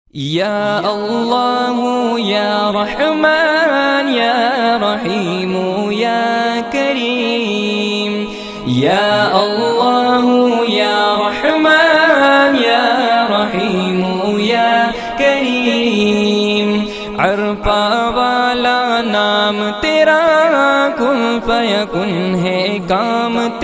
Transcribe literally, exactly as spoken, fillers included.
या अल्लाह या रहमान या रहीम या करीम। या अल्लाह या रहमान या रहीम या करीम। अरफा वाला नाम तेरा, कुन फयकुन है काम